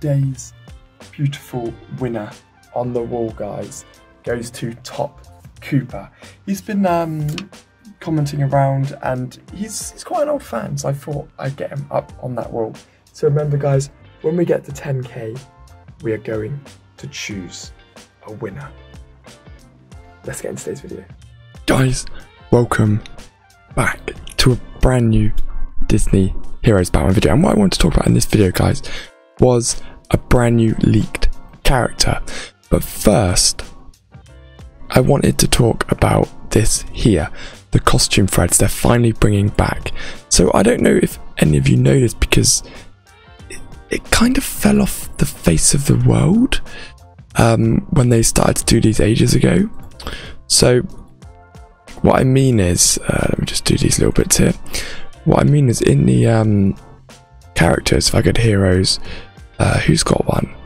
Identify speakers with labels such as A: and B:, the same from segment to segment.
A: today's beautiful winner on the wall, guys, goes to Top Cooper. He's been commenting around, and he's quite an old fan, so I thought I'd get him up on that wall. So remember, guys, when we get to 10k, we are going to choose a winner. Let's get into today's video. Guys, welcome back to a brand new Disney Heroes Batman video. And what I want to talk about in this video, guys, was a brand new leaked character. But first, I wanted to talk about this here, the costume threads they're finally bringing back. So I don't know if any of you know this, because it kind of fell off the face of the world when they started to do these ages ago. So what I mean is, let me just do these little bits here. What I mean is, in the characters, if I go to heroes, who's got one?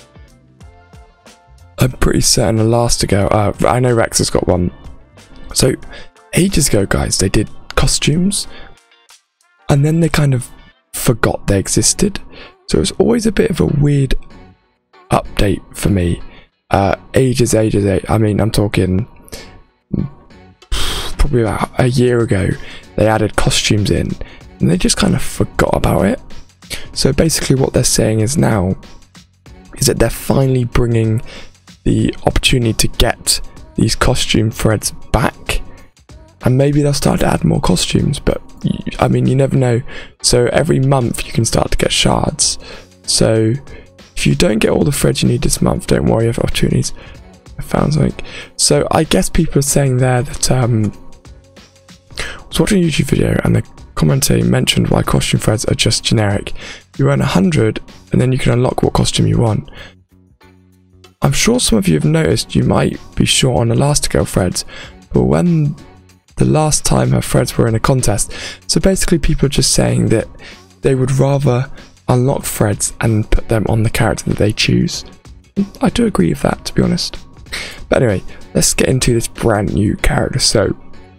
A: I'm pretty certain Elastigirl, I know Rex has got one. So ages ago, guys, they did costumes and then they kind of forgot they existed. So it was always a bit of a weird update for me. Ages, I mean, I'm talking probably about a year ago, they added costumes in and they just kind of forgot about it. So basically what they're saying is now is that they're finally bringing the opportunity to get these costume threads back, and maybe they'll start to add more costumes, but I mean, you never know. So every month you can start to get shards. So if you don't get all the threads you need this month, don't worry, you have opportunities. I found something. So I guess people are saying there that I was watching a YouTube video and the commentator mentioned why costume threads are just generic. You earn 100 and then you can unlock what costume you want. I'm sure some of you have noticed you might be short on Elastigirl threads, but when the last time her threads were in a contest, so basically people are just saying that they would rather unlock threads and put them on the character that they choose. I do agree with that, to be honest. But anyway, let's get into this brand new character. So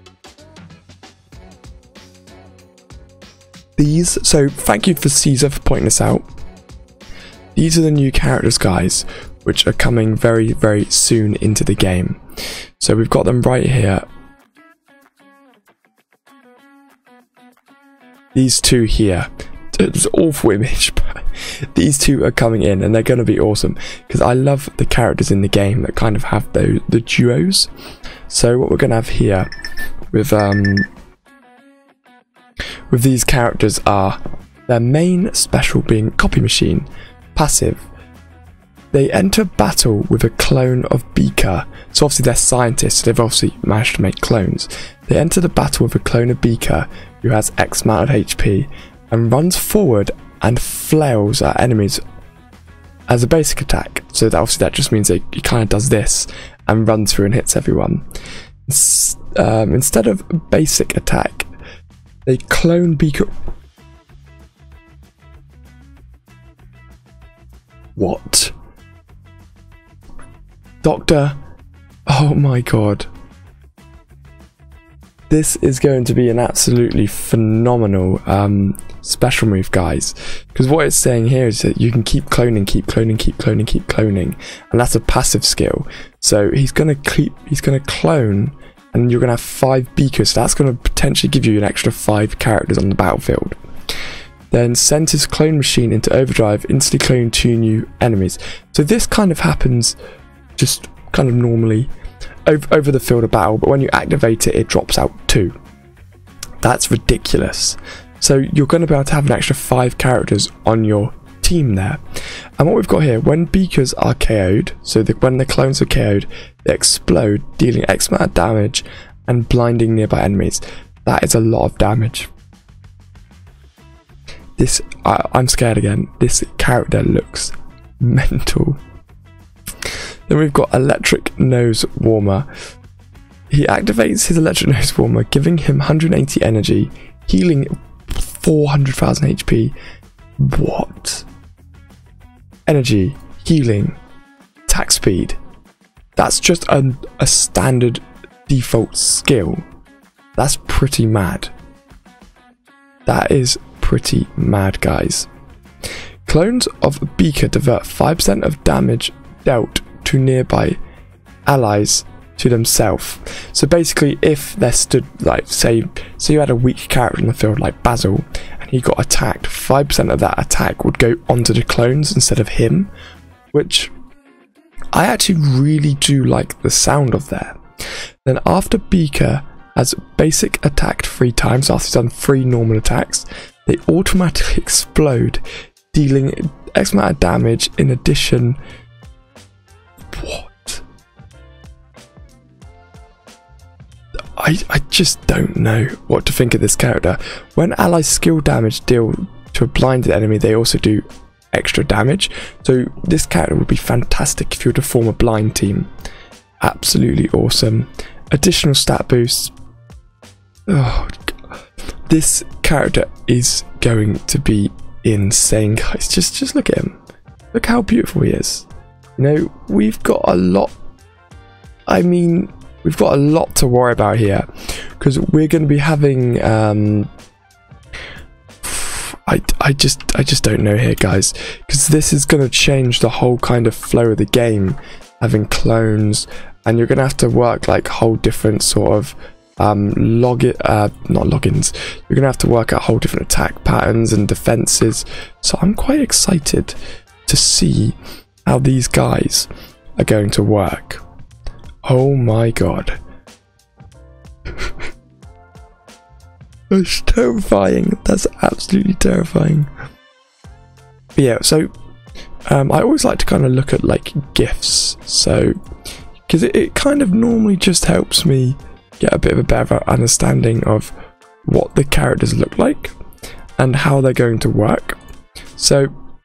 A: thank you for Caesar for pointing this out. These are the new characters, guys, which are coming very, very soon into the game. So we've got them right here. These two here. It's an awful image, but these two are coming in and they're going to be awesome, because I love the characters in the game that kind of have the duos. So what we're going to have here with these characters are their main special being copy machine, passive. They enter battle with a clone of Beaker. So obviously they're scientists, so they've obviously managed to make clones. They enter the battle with a clone of Beaker who has X amount of HP and runs forward and flails at enemies as a basic attack. So that obviously that just means that he kind of does this and runs through and hits everyone. Instead of basic attack, they clone Beaker. What? Doctor, oh my god, this is going to be an absolutely phenomenal special move, guys, because what it's saying here is that you can keep cloning, and that's a passive skill. So he's gonna clone, and you're gonna have 5 Beakers, so that's gonna potentially give you an extra 5 characters on the battlefield. Then sends his clone machine into overdrive, instantly cloning 2 new enemies. So this kind of happens just kind of normally over the field of battle, but when you activate it, it drops out 2. That's ridiculous. So you're going to be able to have an extra 5 characters on your team there. And what we've got here, when Beakers are KO'd, so when the clones are KO'd, they explode, dealing X amount of damage and blinding nearby enemies. That is a lot of damage. This, I'm scared again. This character looks mental. Then we've got Electric Nose Warmer. He activates his Electric Nose Warmer, giving him 180 energy, healing 400,000 HP. What? Energy, healing, attack speed. That's just a standard default skill. That's pretty mad. That is pretty mad, guys. Clones of Beaker divert 5% of damage dealt to nearby allies to themselves. So basically, if they're stood, like, say you had a weak character in the field like Basil, and he got attacked, 5% of that attack would go onto the clones instead of him, which I actually really do like the sound of that. Then after Beaker has basic attacked 3 times, after he's done 3 normal attacks, they automatically explode, dealing X amount of damage in addition. What? I just don't know what to think of this character. When allies skill damage deal to a blinded enemy, they also do extra damage. So this character would be fantastic if you were to form a blind team. Absolutely awesome. Additional stat boosts. Oh, God. This character is going to be insane, guys. Just look at him. Look how beautiful he is. You know, we've got a lot. I mean, we've got a lot to worry about here, because we're going to be having I just don't know here, guys, because this is going to change the whole kind of flow of the game, having clones, and you're going to have to work like whole different sort of not logins. You're going to have to work out whole different attack patterns and defenses. So I'm quite excited to see how these guys are going to work. Oh my god. That's terrifying. That's absolutely terrifying. But yeah, so I always like to kind of look at like GIFs, so because it kind of normally just helps me get a bit of a better understanding of what the characters look like and how they're going to work. So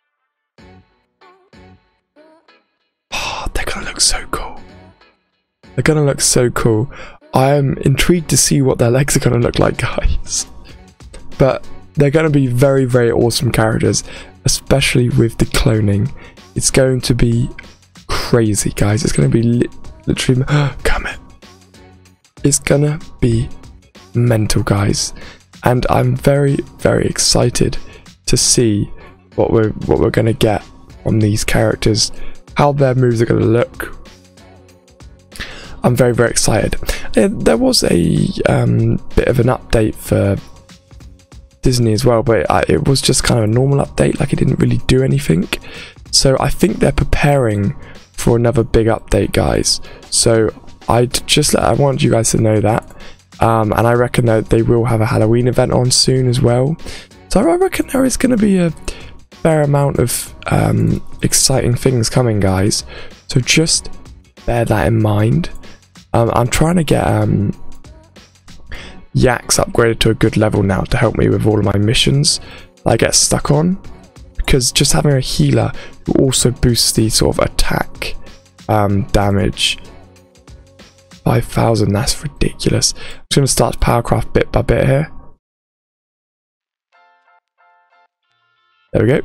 A: they're gonna look so cool. They're gonna look so cool. I am intrigued to see what their legs are gonna look like, guys. But they're gonna be very, very awesome characters, especially with the cloning. It's going to be crazy, guys. It's gonna be literally come in. It's gonna be mental, guys, and I'm very, very excited to see what we're gonna get on these characters, how their moves are gonna look. I'm very, very excited. There was a bit of an update for Disney as well, but it was just kind of a normal update, like it didn't really do anything. So I think they're preparing for another big update, guys. So I want you guys to know that, and I reckon that they will have a Halloween event on soon as well. So I reckon there is going to be a fair amount of exciting things coming, guys. So just bear that in mind. I'm trying to get Yaks upgraded to a good level now to help me with all of my missions that I get stuck on, because just having a healer who also boosts the sort of attack damage 5,000, that's ridiculous. I'm just going to start Powercraft bit by bit here. There we go.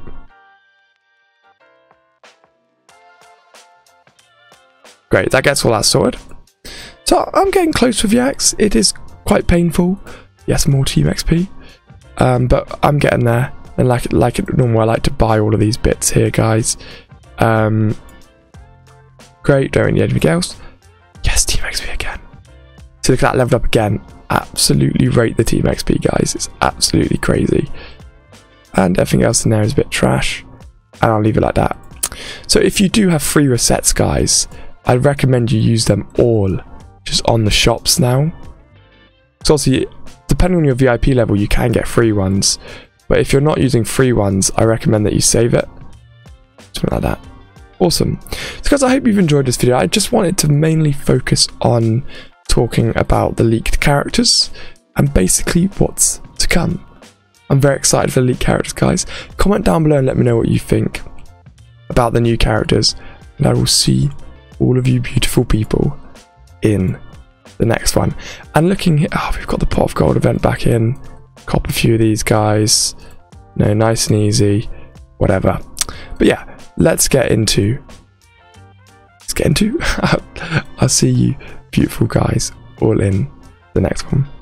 A: Great, that gets all that sorted. So I'm getting close with Yaks. It is quite painful. Yes, more team XP. But I'm getting there. And like normal, I like to buy all of these bits here, guys. Great, don't need anything else. Yes, team XP again. So look at that, leveled up again. Absolutely rate the team XP, guys. It's absolutely crazy. And everything else in there is a bit trash. And I'll leave it like that. So if you do have free resets, guys, I'd recommend you use them all just on the shops now. So obviously, depending on your VIP level, you can get free ones. But if you're not using free ones, I recommend that you save it. Something like that. Awesome. So guys, I hope you've enjoyed this video. I just wanted to mainly focus on talking about the leaked characters and basically what's to come. I'm very excited for the leaked characters, guys. Comment down below and let me know what you think about the new characters. And I will see all of you beautiful people in the next one. And looking here, oh, we've got the Pot of Gold event back in. Cop a few of these guys. No, nice and easy. Whatever. But yeah, let's get into. I'll see you beautiful guys all in the next one.